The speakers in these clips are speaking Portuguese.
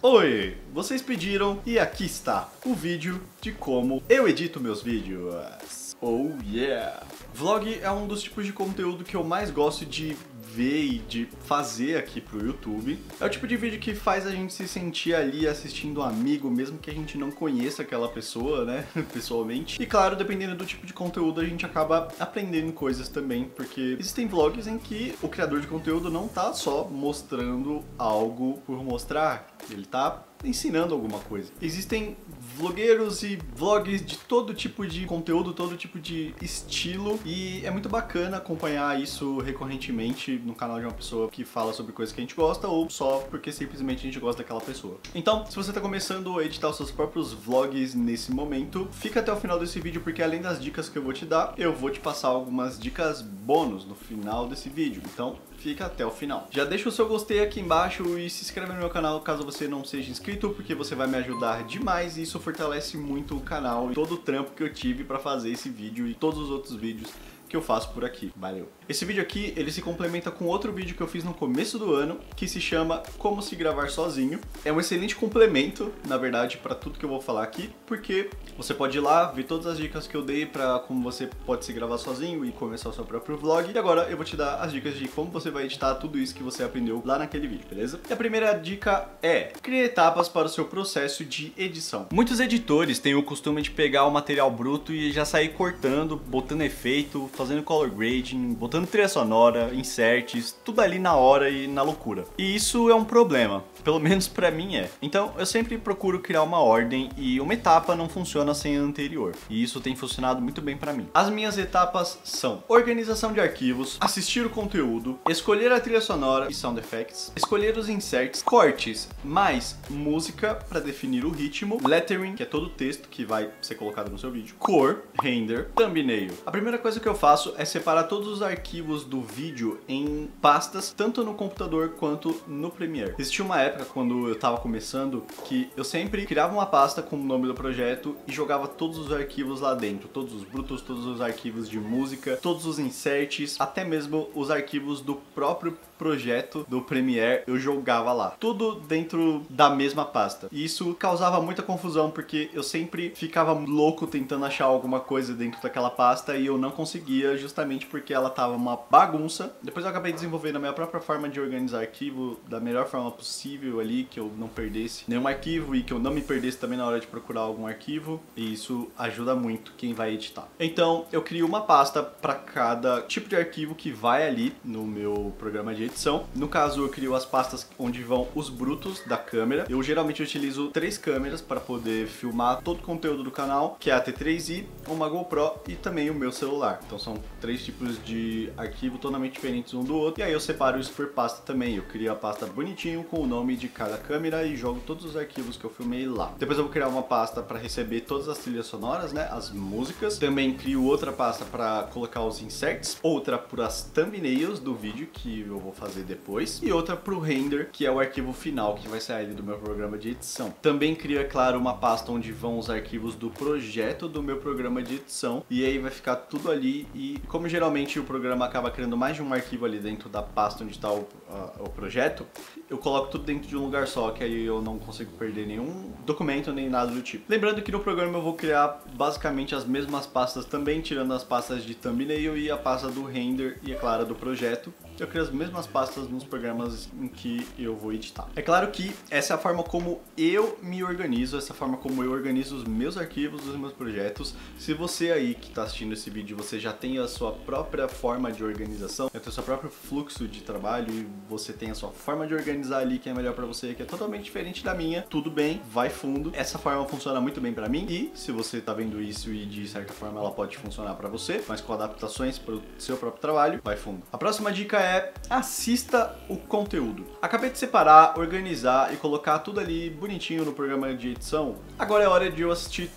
Oi, vocês pediram e aqui está o vídeo de como eu edito meus vídeos. Oh yeah! Vlog é um dos tipos de conteúdo que eu mais gosto de ver e de fazer aqui pro YouTube. É o tipo de vídeo que faz a gente se sentir ali assistindo um amigo, mesmo que a gente não conheça aquela pessoa, né, pessoalmente. E claro, dependendo do tipo de conteúdo, a gente acaba aprendendo coisas também, porque existem vlogs em que o criador de conteúdo não tá só mostrando algo por mostrar, ele tá ensinando alguma coisa. Existem vlogueiros e vlogs de todo tipo de conteúdo, todo tipo de estilo, e é muito bacana acompanhar isso recorrentemente no canal de uma pessoa que fala sobre coisas que a gente gosta ou só porque simplesmente a gente gosta daquela pessoa. Então, se você tá começando a editar os seus próprios vlogs nesse momento, fica até o final desse vídeo porque além das dicas que eu vou te dar, eu vou te passar algumas dicas bônus no final desse vídeo. Então, fica até o final. Já deixa o seu gostei aqui embaixo e se inscreve no meu canal caso você não seja inscrito, porque você vai me ajudar demais e isso fortalece muito o canal e todo o trampo que eu tive pra fazer esse vídeo e todos os outros vídeos que eu faço por aqui. Valeu! Esse vídeo aqui, ele se complementa com outro vídeo que eu fiz no começo do ano, que se chama Como se gravar sozinho. É um excelente complemento, na verdade, para tudo que eu vou falar aqui, porque você pode ir lá, ver todas as dicas que eu dei para como você pode se gravar sozinho e começar o seu próprio vlog. E agora eu vou te dar as dicas de como você vai editar tudo isso que você aprendeu lá naquele vídeo, beleza? E a primeira dica é: crie etapas para o seu processo de edição. Muitos editores têm o costume de pegar o material bruto e já sair cortando, botando efeito, fazendo color grading, botando trilha sonora, inserts, tudo ali na hora e na loucura. E isso é um problema, pelo menos pra mim é. Então eu sempre procuro criar uma ordem e uma etapa não funciona sem a anterior. E isso tem funcionado muito bem pra mim. As minhas etapas são organização de arquivos, assistir o conteúdo, escolher a trilha sonora e sound effects, escolher os inserts, cortes, mais música pra definir o ritmo, lettering, que é todo o texto que vai ser colocado no seu vídeo, cor, render, thumbnail. A primeira coisa que eu faço é separar todos os arquivos do vídeo em pastas, tanto no computador quanto no Premiere. Existia uma época quando eu tava começando que eu sempre criava uma pasta com o nome do projeto e jogava todos os arquivos lá dentro, todos os brutos, todos os arquivos de música, todos os inserts, até mesmo os arquivos do próprio projeto do Premiere eu jogava lá. Tudo dentro da mesma pasta. E isso causava muita confusão porque eu sempre ficava louco tentando achar alguma coisa dentro daquela pasta e eu não conseguia, justamente porque ela tava uma bagunça. Depois eu acabei desenvolvendo a minha própria forma de organizar arquivo da melhor forma possível ali, que eu não perdesse nenhum arquivo e que eu não me perdesse também na hora de procurar algum arquivo, e isso ajuda muito quem vai editar. Então eu crio uma pasta para cada tipo de arquivo que vai ali no meu programa de edição. No caso eu crio as pastas onde vão os brutos da câmera. Eu geralmente utilizo 3 câmeras para poder filmar todo o conteúdo do canal, que é a T3i, uma GoPro e também o meu celular. Então são 3 tipos de arquivo totalmente diferentes um do outro, e aí eu separo isso por pasta também. Eu crio a pasta bonitinho com o nome de cada câmera e jogo todos os arquivos que eu filmei lá. Depois eu vou criar uma pasta para receber todas as trilhas sonoras, né, as músicas. Também crio outra pasta para colocar os inserts, outra para as thumbnails do vídeo que eu vou fazer depois, e outra para o render, que é o arquivo final que vai sair do meu programa de edição. Também crio, é claro, uma pasta onde vão os arquivos do projeto do meu programa de edição, e aí vai ficar tudo ali. E como geralmente o programa acaba criando mais de um arquivo ali dentro da pasta onde está o projeto, eu coloco tudo dentro de um lugar só, que aí eu não consigo perder nenhum documento nem nada do tipo. Lembrando que no programa eu vou criar basicamente as mesmas pastas também, tirando as pastas de thumbnail e a pasta do render e, é claro, do projeto. Eu crio as mesmas pastas nos programas em que eu vou editar. É claro que essa é a forma como eu me organizo, essa é a forma como eu organizo os meus arquivos, os meus projetos. Se você aí que está assistindo esse vídeo, você já tem a sua própria forma de organização, tem o seu próprio fluxo de trabalho e você tem a sua forma de organizar ali que é melhor pra você, que é totalmente diferente da minha, tudo bem, vai fundo. Essa forma funciona muito bem pra mim e se você tá vendo isso e de certa forma ela pode funcionar pra você, mas com adaptações pro seu próprio trabalho, vai fundo. A próxima dica é: assista o conteúdo. Acabei de separar, organizar e colocar tudo ali bonitinho no programa de edição. Agora é hora de eu assistir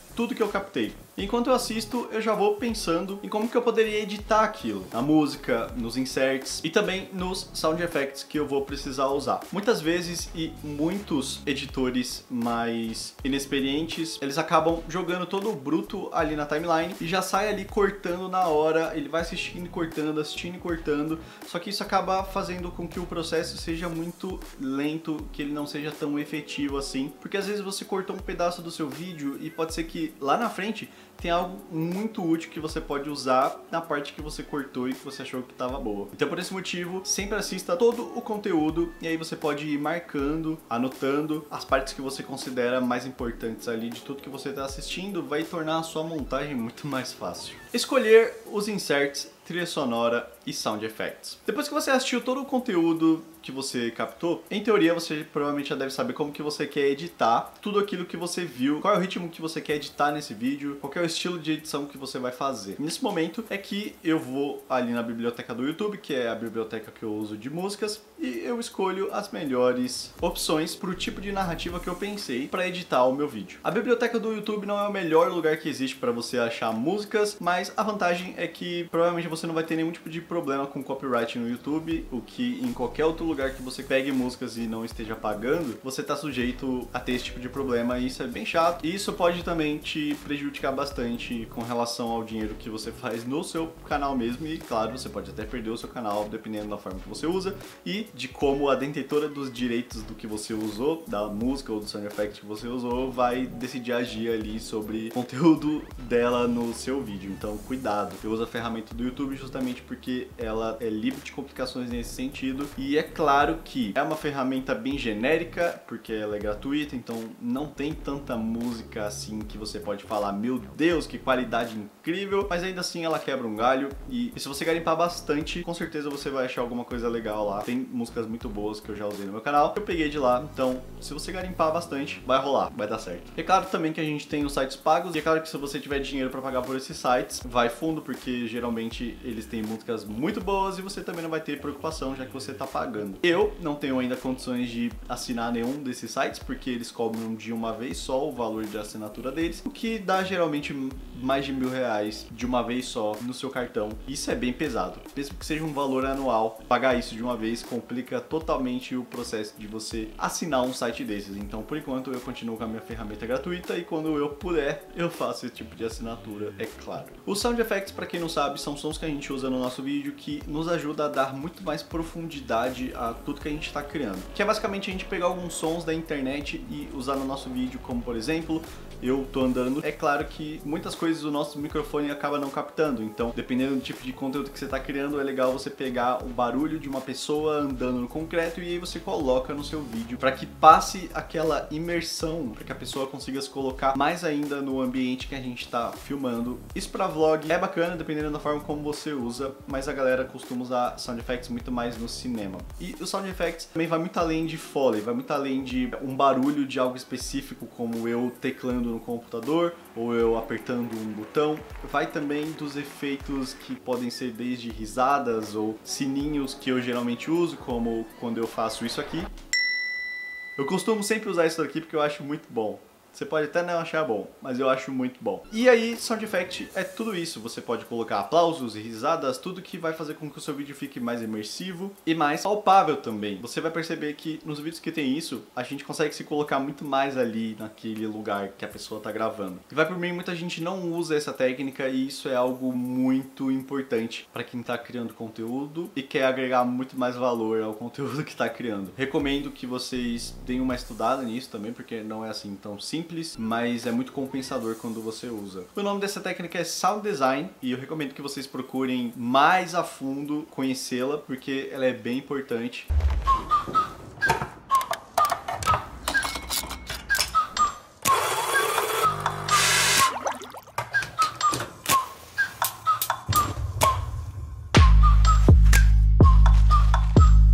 tudo que eu captei. Enquanto eu assisto, eu já vou pensando em como que eu poderia editar aquilo, na música, nos inserts e também nos sound effects que eu vou precisar usar. Muitas vezes, e muitos editores mais inexperientes, eles acabam jogando todo o bruto ali na timeline e já sai ali cortando na hora, ele vai assistindo e cortando, só que isso acaba fazendo com que o processo seja muito lento, que ele não seja tão efetivo assim, porque às vezes você cortou um pedaço do seu vídeo e pode ser que lá na frente tem algo muito útil que você pode usar na parte que você cortou e que você achou que estava boa. Então por esse motivo, sempre assista todo o conteúdo e aí você pode ir marcando, anotando as partes que você considera mais importantes ali de tudo que você está assistindo, vai tornar a sua montagem muito mais fácil. Escolher os inserts, trilha sonora e sound effects. Depois que você assistiu todo o conteúdo que você captou, em teoria você provavelmente já deve saber como que você quer editar tudo aquilo que você viu, qual é o ritmo que você quer editar nesse vídeo, qual é o estilo de edição que você vai fazer. Nesse momento é que eu vou ali na biblioteca do YouTube, que é a biblioteca que eu uso de músicas, e eu escolho as melhores opções para o tipo de narrativa que eu pensei para editar o meu vídeo. A biblioteca do YouTube não é o melhor lugar que existe para você achar músicas, mas a vantagem é que provavelmente você não vai ter nenhum tipo de problema com copyright no YouTube, o que em qualquer outro lugar que você pegue músicas e não esteja pagando, você está sujeito a ter esse tipo de problema e isso é bem chato. E isso pode também te prejudicar bastante com relação ao dinheiro que você faz no seu canal mesmo e, claro, você pode até perder o seu canal dependendo da forma que você usa e de como a detentora dos direitos do que você usou, da música ou do sound effect que você usou, vai decidir agir ali sobre o conteúdo dela no seu vídeo. Então, cuidado. Eu uso a ferramenta do YouTube justamente porque ela é livre de complicações nesse sentido e é claro que é uma ferramenta bem genérica porque ela é gratuita, então não tem tanta música assim que você pode falar, meu Deus, que qualidade incrível, mas ainda assim ela quebra um galho e se você garimpar bastante, com certeza você vai achar alguma coisa legal lá. Tem músicas muito boas que eu já usei no meu canal, eu peguei de lá, então se você garimpar bastante, vai rolar, vai dar certo. É claro também que a gente tem os sites pagos e é claro que se você tiver dinheiro para pagar por esses sites, vai fundo, porque geralmente eles têm músicas muito boas e você também não vai ter preocupação já que você tá pagando. Eu não tenho ainda condições de assinar nenhum desses sites porque eles cobram de uma vez só o valor de assinatura deles, o que dá geralmente mais de R$1.000 de uma vez só no seu cartão. Isso é bem pesado, mesmo que seja um valor anual, pagar isso de uma vez complica totalmente o processo de você assinar um site desses. Então por enquanto eu continuo com a minha ferramenta gratuita e quando eu puder eu faço esse tipo de assinatura, é claro. Os sound effects, para quem não sabe, são sons que a gente usa no nosso vídeo que nos ajuda a dar muito mais profundidade a tudo que a gente está criando, que é basicamente a gente pegar alguns sons da internet e usar no nosso vídeo, como por exemplo, eu tô andando, é claro que muitas coisas o nosso microfone acaba não captando, então dependendo do tipo de conteúdo que você está criando, é legal você pegar o barulho de uma pessoa andando no concreto e aí você coloca no seu vídeo para que passe aquela imersão, para que a pessoa consiga se colocar mais ainda no ambiente que a gente está filmando. Isso para vlog é bacana, dependendo da forma como você usa, mas a galera costuma usar sound effects muito mais no cinema. E o sound effects também vai muito além de Foley, vai muito além de um barulho de algo específico, como eu teclando no computador ou eu apertando um botão. Vai também dos efeitos que podem ser desde risadas ou sininhos que eu geralmente uso, como quando eu faço isso aqui. Eu costumo sempre usar isso daqui porque eu acho muito bom. Você pode até não achar bom, mas eu acho muito bom. E aí, sound effect é tudo isso. Você pode colocar aplausos e risadas, tudo que vai fazer com que o seu vídeo fique mais imersivo e mais palpável também. Você vai perceber que nos vídeos que tem isso, a gente consegue se colocar muito mais ali naquele lugar que a pessoa tá gravando. E vai por mim, muita gente não usa essa técnica e isso é algo muito importante para quem tá criando conteúdo e quer agregar muito mais valor ao conteúdo que tá criando. Recomendo que vocês deem uma estudada nisso também, porque não é assim tão simples, mas é muito compensador quando você usa. O nome dessa técnica é Sound Design e eu recomendo que vocês procurem mais a fundo conhecê-la, porque ela é bem importante. A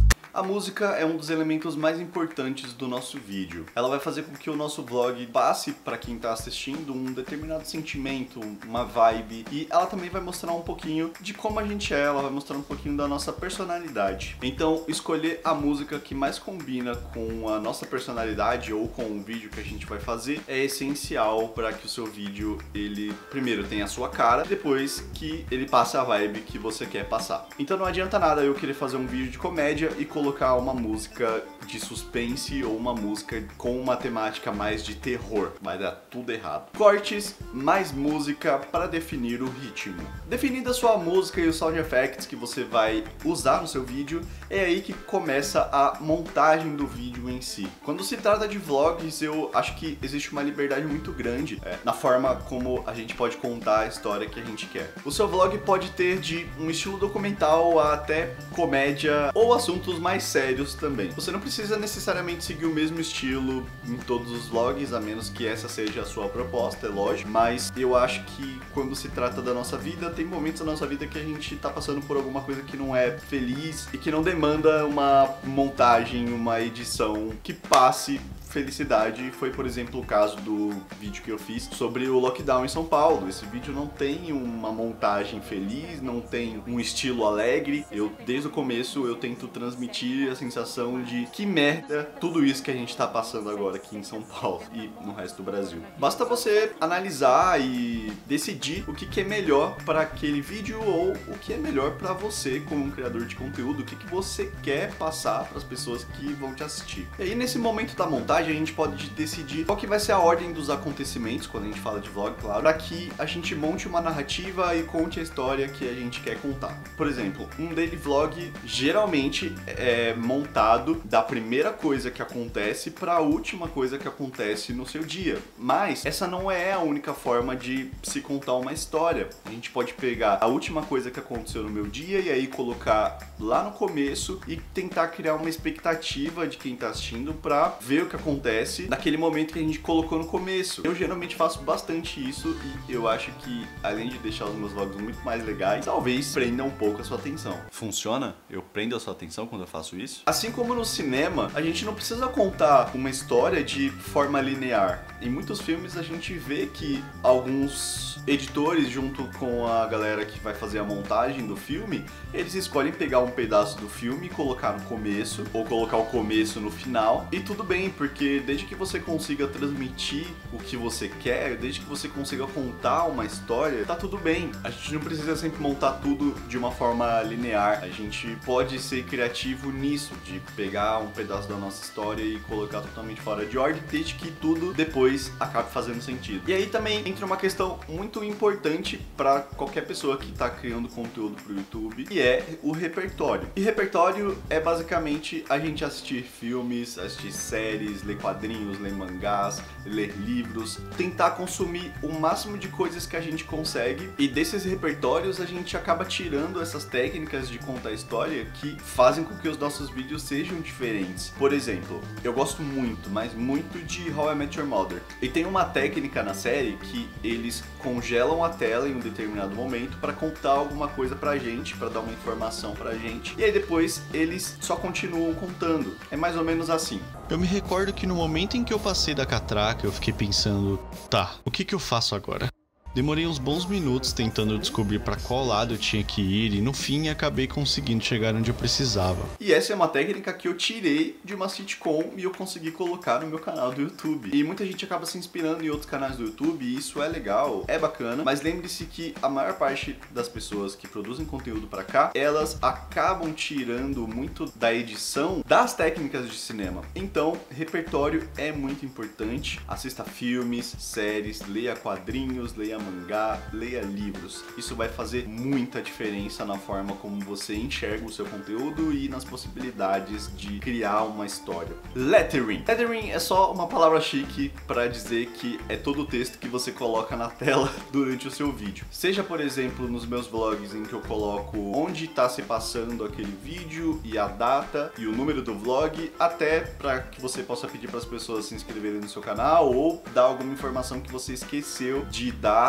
música é um dos elementos mais importantes do nosso vídeo. Ela vai fazer com que o nosso vlog passe para quem está assistindo um determinado sentimento, uma vibe, e ela também vai mostrar um pouquinho de como a gente é, ela vai mostrar um pouquinho da nossa personalidade. Então, escolher a música que mais combina com a nossa personalidade ou com o vídeo que a gente vai fazer é essencial para que o seu vídeo, ele primeiro tenha a sua cara, depois que ele passe a vibe que você quer passar. Então não adianta nada eu querer fazer um vídeo de comédia e colocar uma música de suspense ou uma música com uma temática mais de terror. Vai dar tudo errado. Cortes mais música para definir o ritmo. Definida a sua música e os sound effects que você vai usar no seu vídeo, é aí que começa a montagem do vídeo em si. Quando se trata de vlogs, eu acho que existe uma liberdade muito grande na forma como a gente pode contar a história que a gente quer. O seu vlog pode ter de um estilo documental até comédia ou assuntos mais sérios também. Você não precisa necessariamente seguir o mesmo estilo em todos os vlogs, a menos que essa seja a sua proposta, é lógico, mas eu acho que quando se trata da nossa vida, tem momentos da nossa vida que a gente tá passando por alguma coisa que não é feliz e que não demanda uma montagem, uma edição que passe felicidade. Foi, por exemplo, o caso do vídeo que eu fiz sobre o lockdown em São Paulo. Esse vídeo não tem uma montagem feliz, não tem um estilo alegre. Desde o começo, eu tento transmitir a sensação de que merda tudo isso que a gente tá passando agora aqui em São Paulo e no resto do Brasil. Basta você analisar e decidir o que é melhor para aquele vídeo ou o que é melhor para você como um criador de conteúdo, o que você quer passar para as pessoas que vão te assistir. E aí, nesse momento da montagem, a gente pode decidir qual que vai ser a ordem dos acontecimentos, quando a gente fala de vlog, claro, para que a gente monte uma narrativa e conte a história que a gente quer contar. Por exemplo, um daily vlog geralmente é montado da primeira coisa que acontece para a última coisa que acontece no seu dia. Mas essa não é a única forma de se contar uma história. A gente pode pegar a última coisa que aconteceu no meu dia e aí colocar lá no começo e tentar criar uma expectativa de quem tá assistindo para ver o que acontece naquele momento que a gente colocou no começo. Eu geralmente faço bastante isso e eu acho que, além de deixar os meus vlogs muito mais legais, talvez prenda um pouco a sua atenção. Funciona? Eu prendo a sua atenção quando eu faço isso? Assim como no cinema, a gente não precisa contar uma história de forma linear. Em muitos filmes a gente vê que alguns editores, junto com a galera que vai fazer a montagem do filme, eles escolhem pegar um pedaço do filme e colocar no começo, ou colocar o começo no final, e tudo bem, porque desde que você consiga transmitir o que você quer, desde que você consiga contar uma história, tá tudo bem. A gente não precisa sempre montar tudo de uma forma linear, a gente pode ser criativo nisso, de pegar um pedaço da nossa história e colocar totalmente fora de ordem, desde que tudo depois acabe fazendo sentido. E aí também entra uma questão muito importante para qualquer pessoa que está criando conteúdo para o YouTube, e é o repertório. E repertório é basicamente a gente assistir filmes, assistir séries, ler quadrinhos, ler mangás, ler livros, tentar consumir o máximo de coisas que a gente consegue, e desses repertórios a gente acaba tirando essas técnicas de contar história que fazem com que os nossos vídeos sejam diferentes. Por exemplo, eu gosto muito, mas muito de How I Met Your Mother, e tem uma técnica na série que eles congelam a tela em um determinado momento para contar alguma coisa pra gente, para dar uma informação pra gente, e aí depois eles só continuam contando. É mais ou menos assim. Eu me recordo que no momento em que eu passei da catraca, eu fiquei pensando, tá, o que eu faço agora? Demorei uns bons minutos tentando descobrir para qual lado eu tinha que ir e no fim acabei conseguindo chegar onde eu precisava. E essa é uma técnica que eu tirei de uma sitcom e eu consegui colocar no meu canal do YouTube. E muita gente acaba se inspirando em outros canais do YouTube e isso é legal, é bacana, mas lembre-se que a maior parte das pessoas que produzem conteúdo para cá, elas acabam tirando muito da edição das técnicas de cinema. Então, repertório é muito importante. Assista filmes, séries, leia quadrinhos, leia mangá, leia livros. Isso vai fazer muita diferença na forma como você enxerga o seu conteúdo e nas possibilidades de criar uma história. Lettering. Lettering é só uma palavra chique para dizer que é todo o texto que você coloca na tela durante o seu vídeo. Seja, por exemplo, nos meus vlogs em que eu coloco onde está se passando aquele vídeo e a data e o número do vlog, até para que você possa pedir para as pessoas se inscreverem no seu canal ou dar alguma informação que você esqueceu de dar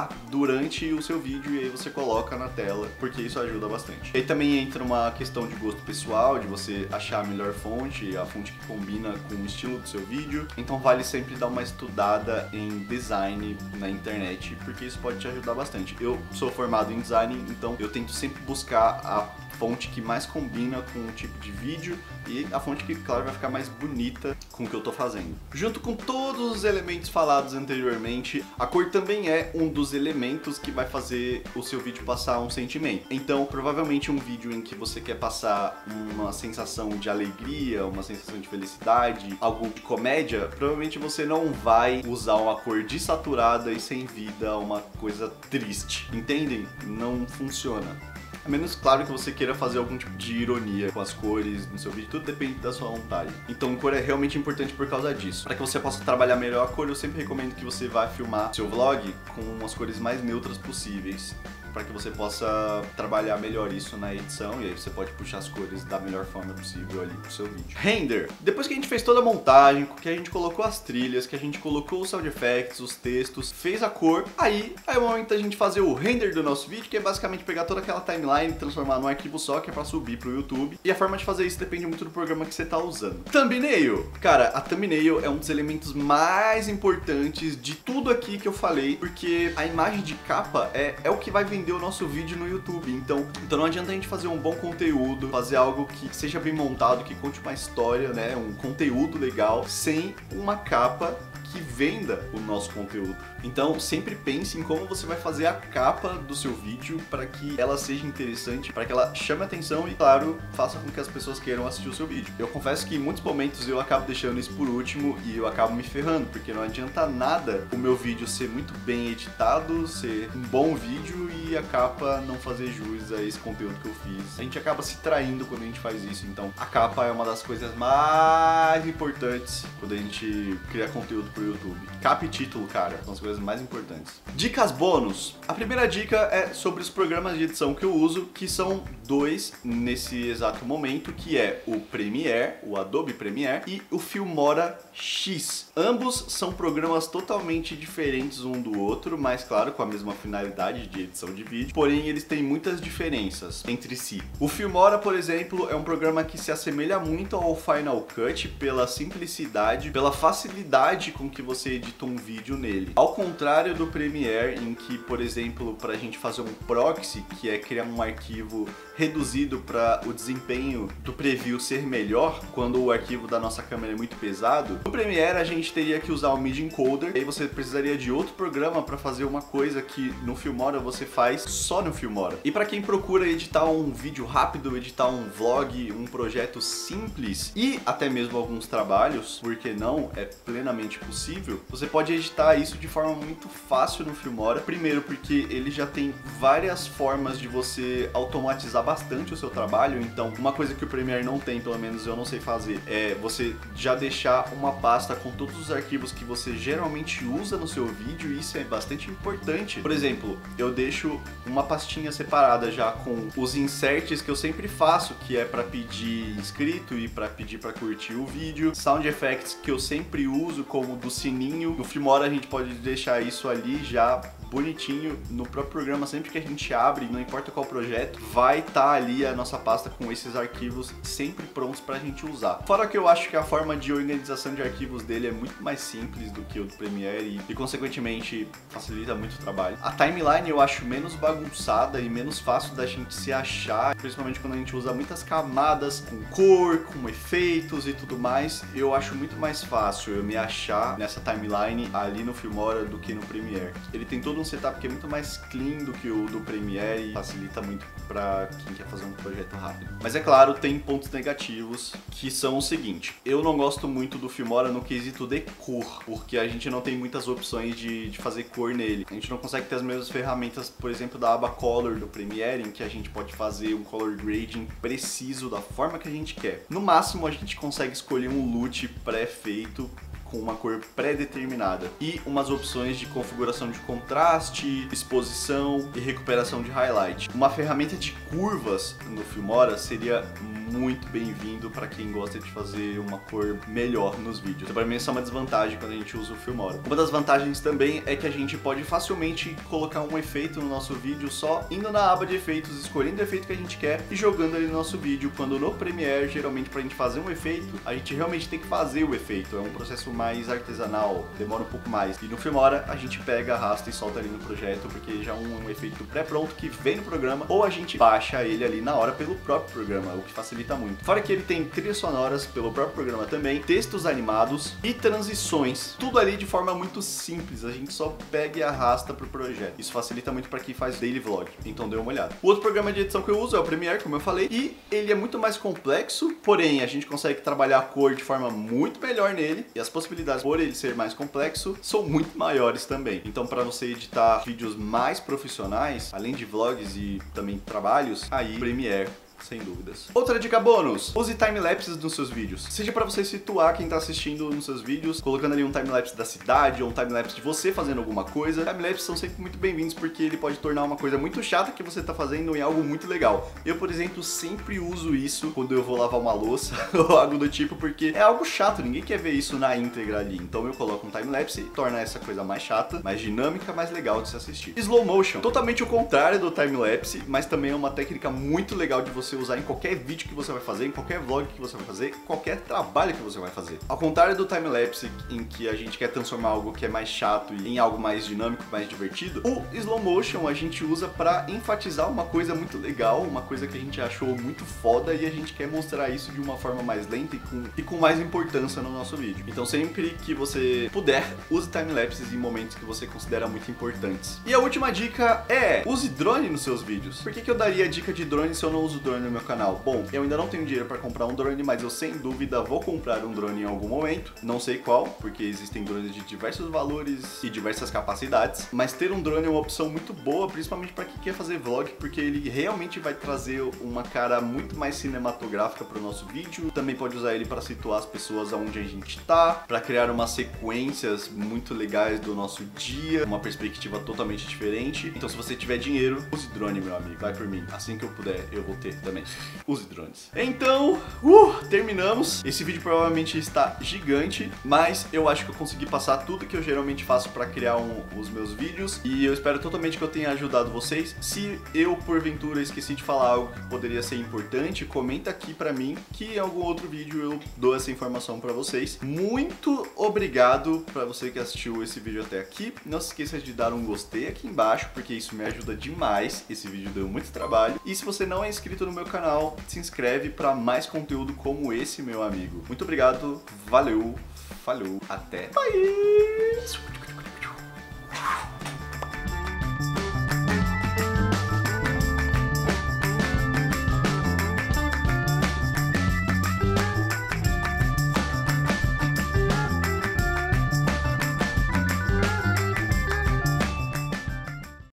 editar durante o seu vídeo e aí você coloca na tela, porque isso ajuda bastante. E aí também entra uma questão de gosto pessoal, de você achar a melhor fonte, a fonte que combina com o estilo do seu vídeo. Então vale sempre dar uma estudada em design na internet, porque isso pode te ajudar bastante. Eu sou formado em design, então eu tento sempre buscar a fonte que mais combina com o tipo de vídeo e a fonte que, claro, vai ficar mais bonita com o que eu tô fazendo. Junto com todos os elementos falados anteriormente, a cor também é um dos elementos que vai fazer o seu vídeo passar um sentimento. Então, provavelmente um vídeo em que você quer passar uma sensação de alegria, uma sensação de felicidade, algo de comédia, provavelmente você não vai usar uma cor desaturada e sem vida, uma coisa triste. Entendem? Não funciona. A menos, claro, que você queira fazer algum tipo de ironia com as cores no seu vídeo, tudo depende da sua vontade. Então, cor é realmente importante por causa disso. Para que você possa trabalhar melhor a cor, eu sempre recomendo que você vá filmar seu vlog com as cores mais neutras possíveis, para que você possa trabalhar melhor isso na edição, e aí você pode puxar as cores da melhor forma possível ali pro seu vídeo. Render. Depois que a gente fez toda a montagem, que a gente colocou as trilhas, que a gente colocou os sound effects, os textos, fez a cor, aí é o momento da gente fazer o render do nosso vídeo, que é basicamente pegar toda aquela timeline e transformar num arquivo só, que é pra subir pro YouTube. E a forma de fazer isso depende muito do programa que você tá usando. Thumbnail. Cara, a thumbnail é um dos elementos mais importantes de tudo aqui que eu falei, porque a imagem de capa é o que vai vender o nosso vídeo no YouTube. Então não adianta a gente fazer um bom conteúdo, fazer algo que seja bem montado, que conte uma história, né, um conteúdo legal, sem uma capa que venda o nosso conteúdo. Então sempre pense em como você vai fazer a capa do seu vídeo para que ela seja interessante, para que ela chame atenção e, claro, faça com que as pessoas queiram assistir o seu vídeo. Eu confesso que em muitos momentos eu acabo deixando isso por último e eu acabo me ferrando, porque não adianta nada o meu vídeo ser muito bem editado, ser um bom vídeo e a capa não fazer jus a esse conteúdo que eu fiz. A gente acaba se traindo quando a gente faz isso, então a capa é uma das coisas mais importantes quando a gente cria conteúdo pro YouTube. Capa e título, cara, são as coisas mais importantes. Dicas bônus. A primeira dica é sobre os programas de edição que eu uso, que são dois nesse exato momento, que é o Premiere, o Adobe Premiere, e o Filmora X. Ambos são programas totalmente diferentes um do outro, mas claro, com a mesma finalidade de edição de vídeo, porém eles têm muitas diferenças entre si. O Filmora, por exemplo, é um programa que se assemelha muito ao Final Cut pela simplicidade, pela facilidade com que você edita um vídeo nele. Ao contrário do Premiere, em que, por exemplo, para a gente fazer um proxy, que é criar um arquivo reduzido para o desempenho do preview ser melhor, quando o arquivo da nossa câmera é muito pesado, no Premiere a gente teria que usar o Media Encoder, e aí você precisaria de outro programa para fazer uma coisa que no Filmora você faz só no Filmora. E para quem procura editar um vídeo rápido, editar um vlog, um projeto simples e até mesmo alguns trabalhos, porque não, é plenamente possível, você pode editar isso de forma muito fácil no Filmora. Primeiro porque ele já tem várias formas de você automatizar bastante o seu trabalho, então uma coisa que o Premiere não tem, pelo menos eu não sei fazer, é você já deixar uma pasta com todos os arquivos que você geralmente usa no seu vídeo, e isso é bastante importante. Por exemplo, eu deixo uma pastinha separada já com os inserts que eu sempre faço, que é para pedir inscrito e para pedir para curtir o vídeo, sound effects que eu sempre uso, como do sininho. No Filmora a gente pode deixar isso ali já bonitinho no próprio programa. Sempre que a gente abre, não importa qual projeto, vai estar ali a nossa pasta com esses arquivos sempre prontos pra gente usar. Fora que eu acho que a forma de organização de arquivos dele é muito mais simples do que o do Premiere e consequentemente facilita muito o trabalho. A timeline eu acho menos bagunçada e menos fácil da gente se achar, principalmente quando a gente usa muitas camadas com cor, com efeitos e tudo mais. Eu acho muito mais fácil eu me achar nessa timeline ali no Filmora do que no Premiere. Ele tem todo um setup que é muito mais clean do que o do Premiere e facilita muito para quem quer fazer um projeto rápido. Mas é claro, tem pontos negativos, que são o seguinte: eu não gosto muito do Filmora no quesito de cor, porque a gente não tem muitas opções de fazer cor nele. A gente não consegue ter as mesmas ferramentas, por exemplo, da aba Color do Premiere, em que a gente pode fazer um color grading preciso da forma que a gente quer. No máximo, a gente consegue escolher um LUT pré-feito com uma cor pré-determinada e umas opções de configuração de contraste, exposição e recuperação de highlight. Uma ferramenta de curvas no Filmora seria muito bem-vindo para quem gosta de fazer uma cor melhor nos vídeos. Então, para mim isso é uma desvantagem quando a gente usa o Filmora. Uma das vantagens também é que a gente pode facilmente colocar um efeito no nosso vídeo só indo na aba de efeitos, escolhendo o efeito que a gente quer e jogando ali no nosso vídeo, quando no Premiere, geralmente pra gente fazer um efeito, a gente realmente tem que fazer o efeito. É um processo mais artesanal, demora um pouco mais. E no Filmora a gente pega, arrasta e solta ali no projeto, porque já é um efeito pré-pronto que vem no programa, ou a gente baixa ele ali na hora pelo próprio programa, o que facilita muito. Fora que ele tem trilhas sonoras pelo próprio programa também, textos animados e transições. Tudo ali de forma muito simples, a gente só pega e arrasta pro projeto. Isso facilita muito para quem faz daily vlog, então dê uma olhada. O outro programa de edição que eu uso é o Premiere, como eu falei, e ele é muito mais complexo, porém a gente consegue trabalhar a cor de forma muito melhor nele, e as possibilidades por ele ser mais complexo são muito maiores também. Então para você editar vídeos mais profissionais, além de vlogs e também trabalhos, aí Premiere, sem dúvidas. Outra dica bônus: use timelapses nos seus vídeos. Seja pra você situar quem tá assistindo nos seus vídeos, colocando ali um timelapse da cidade ou um timelapse de você fazendo alguma coisa. Timelapses são sempre muito bem-vindos porque ele pode tornar uma coisa muito chata que você tá fazendo em algo muito legal. Eu, por exemplo, sempre uso isso quando eu vou lavar uma louça ou algo do tipo, porque é algo chato, ninguém quer ver isso na íntegra ali. Então eu coloco um timelapse e torna essa coisa mais chata, mais dinâmica, mais legal de se assistir. Slow motion, totalmente o contrário do timelapse, mas também é uma técnica muito legal de você usar em qualquer vídeo que você vai fazer, em qualquer vlog que você vai fazer, qualquer trabalho que você vai fazer. Ao contrário do timelapse, em que a gente quer transformar algo que é mais chato em algo mais dinâmico, mais divertido, o slow motion a gente usa para enfatizar uma coisa muito legal, uma coisa que a gente achou muito foda e a gente quer mostrar isso de uma forma mais lenta e com mais importância no nosso vídeo. Então sempre que você puder, use timelapses em momentos que você considera muito importantes. E a última dica é: use drone nos seus vídeos. Por que eu daria dica de drone se eu não uso drone no meu canal? Bom, eu ainda não tenho dinheiro para comprar um drone, mas eu sem dúvida vou comprar um drone em algum momento. Não sei qual, porque existem drones de diversos valores e diversas capacidades, mas ter um drone é uma opção muito boa, principalmente para quem quer fazer vlog, porque ele realmente vai trazer uma cara muito mais cinematográfica para o nosso vídeo. Também pode usar ele para situar as pessoas aonde a gente tá, para criar umas sequências muito legais do nosso dia, uma perspectiva totalmente diferente. Então se você tiver dinheiro, use drone, meu amigo, vai por mim. Assim que eu puder, eu vou ter também. Use drones. Então, terminamos. Esse vídeo provavelmente está gigante, mas eu acho que eu consegui passar tudo que eu geralmente faço para criar os meus vídeos, e eu espero totalmente que eu tenha ajudado vocês. Se eu, porventura, esqueci de falar algo que poderia ser importante, comenta aqui pra mim, que em algum outro vídeo eu dou essa informação pra vocês. Muito obrigado pra você que assistiu esse vídeo até aqui. Não se esqueça de dar um gostei aqui embaixo, porque isso me ajuda demais. Esse vídeo deu muito trabalho. E se você não é inscrito no meu canal, se inscreve para mais conteúdo como esse, meu amigo. Muito obrigado, valeu, falou, até. Bye!